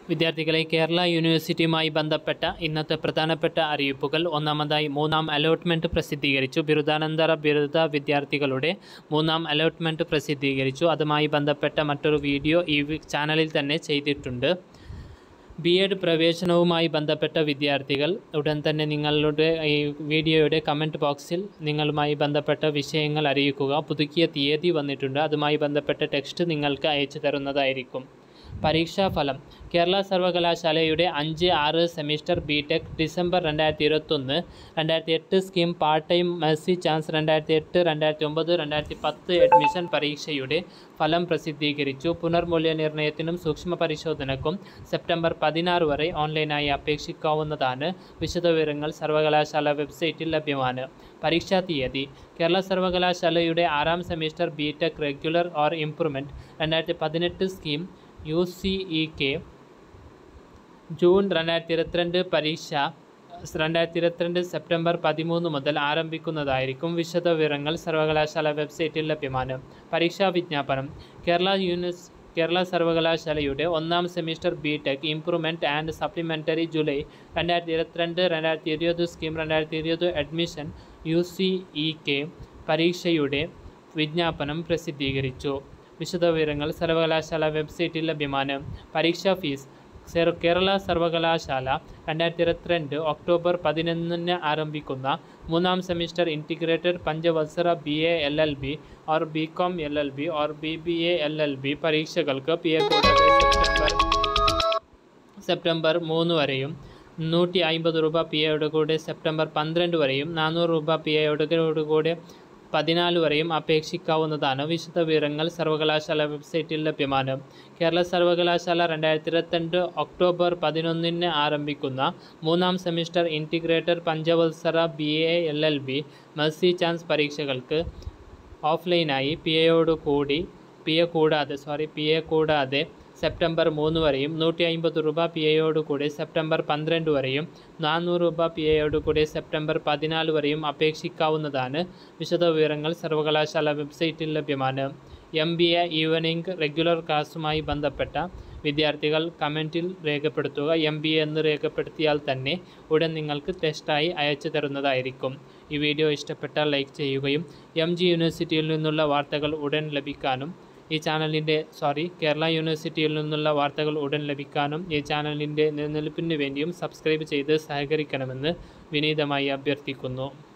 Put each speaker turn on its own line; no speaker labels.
വിദ്യാർത്ഥികളെ കേരള യൂണിവേഴ്സിറ്റിയുമായി ബന്ധപ്പെട്ട ഇന്നത്തെ പ്രധാനപ്പെട്ട അറിയിപ്പുകൾ. ഒന്നാമതായി മൂന്നാം അലോട്ട്മെൻറ്റ് പ്രസിദ്ധീകരിച്ചു. ബിരുദാനന്തര ബിരുദ വിദ്യാർത്ഥികളുടെ മൂന്നാം അലോട്ട്മെൻറ്റ് പ്രസിദ്ധീകരിച്ചു. അതുമായി ബന്ധപ്പെട്ട മറ്റൊരു വീഡിയോ ഈ ചാനലിൽ തന്നെ ചെയ്തിട്ടുണ്ട്. B.Ed പ്രവേശനവുമായി ബന്ധപ്പെട്ട വിദ്യാർത്ഥികൾ ഉടൻ തന്നെ നിങ്ങളുടെ ഈ വീഡിയോയുടെ കമൻറ്റ് ബോക്സിൽ നിങ്ങളുമായി ബന്ധപ്പെട്ട വിഷയങ്ങൾ അറിയിക്കുക. പുതുക്കിയ തീയതി വന്നിട്ടുണ്ട്. അതുമായി ബന്ധപ്പെട്ട ടെക്സ്റ്റ് നിങ്ങൾക്ക് അയച്ചു തരുന്നതായിരിക്കും. പരീക്ഷാഫലം. കേരള സർവകലാശാലയുടെ 5-6 semester B.Tech December 2021, 2008 scheme part time mercy chance 2008, 2009, 2010 admission പരീക്ഷയുടെ ഫലം പ്രസിദ്ധീകരിച്ചു. പുനർമൂല്യനിർണ്ണയത്തിനും സൂക്ഷ്മ പരിശോധനയ്ക്കും സെപ്റ്റംബർ 16 വരെ ഓൺലൈനായി അപേക്ഷിക്കാവുന്നതാണ്. വിശദവിവരങ്ങൾ സർവകലാശാല വെബ്സൈറ്റിൽ ലഭ്യമാണ്. പരീക്ഷാ തീയതി. കേരള സർവകലാശാലയുടെ 6ാം semester B.Tech regular or improvement 2018 scheme UCEK June 2022 പരീക്ഷ 2022 സെപ്റ്റംബർ 13 മുതൽ ആരംഭിക്കുന്നതായിരിക്കും. വിശദവിവരങ്ങൾ സർവകലാശാല വെബ്സൈറ്റിൽ ലഭ്യമാണ്. പരീക്ഷാ വിജ്ഞാപനം. കേരള സർവകലാശാലയുടെ 1ാം semester B.Tech improvement and supplementary July 2022-2020 scheme 2020 admission UCEK പരീക്ഷയുടെ വിജ്ഞാപനം പ്രസിദ്ധീകരിച്ചു. വിശദവിവരങ്ങൾ സർവകലാശാല വെബ്സൈറ്റിൽ ലഭ്യമാണ്. പരീക്ഷാ ഫീസ്. കേരള സർവകലാശാല 2022 ഒക്ടോബർ 11 ആരംഭിക്കുന്ന 3ാം സെമിസ്റ്റർ ഇൻറ്റിഗ്രേറ്റഡ് പഞ്ചവത്സര BA LLB or BCom LLB or BBA LLB പരീക്ഷകൾക്ക് PA കൂടാതെ സെപ്റ്റംബർ 3 വരെയും 150 രൂപ PAയോട് കൂടെ സെപ്റ്റംബർ 12 വരെയും 400 രൂപ PAയോട് കൂടെ 14 വരെയും അപേക്ഷിക്കാവുന്നതാണ്. വിശദവിവരങ്ങൾ സർവകലാശാല വെബ്സൈറ്റിൽ ലഭ്യമാണ്. കേരള സർവകലാശാല 2022 ഒക്ടോബർ 11 ആരംഭിക്കുന്ന 3ാം സെമിസ്റ്റർ ഇൻറ്റിഗ്രേറ്റഡ് പഞ്ചവത്സര BA LLB മെഴ്സി ചാൻസ് പരീക്ഷകൾക്ക് ഓഫ്ലൈനായി PA കൂടാതെ സെപ്റ്റംബർ 3 വരെയും 150 രൂപ PAയോട് കൂടെ സെപ്റ്റംബർ 12 വരെയും 400 രൂപ PAയോട് കൂടെ സെപ്റ്റംബർ 14 വരെയും അപേക്ഷിക്കാവുന്നതാണ്. വിശദവിവരങ്ങൾ സർവകലാശാല വെബ്സൈറ്റിൽ ലഭ്യമാണ്. MBA ഈവനിംഗ് റെഗുലർ ക്ലാസുമായി ബന്ധപ്പെട്ട വിദ്യാർത്ഥികൾ കമൻറ്റിൽ രേഖപ്പെടുത്തുക. MBA എന്ന് രേഖപ്പെടുത്തിയാൽ തന്നെ ഉടൻ നിങ്ങൾക്ക് ടെസ്റ്റായി അയച്ചു തരുന്നതായിരിക്കും. ഈ വീഡിയോ ഇഷ്ടപ്പെട്ടാൽ ലൈക്ക് ചെയ്യുകയും MG യൂണിവേഴ്സിറ്റിയിൽ നിന്നുള്ള വാർത്തകൾ ഉടൻ ലഭിക്കാനും കേരള യൂണിവേഴ്സിറ്റിയിൽ നിന്നുള്ള വാർത്തകൾ ഉടൻ ലഭിക്കാനും ഈ ചാനലിൻ്റെ നിലനിൽപ്പിന് വേണ്ടിയും സബ്സ്ക്രൈബ് ചെയ്ത് സഹകരിക്കണമെന്ന് വിനീതമായി അഭ്യർത്ഥിക്കുന്നു.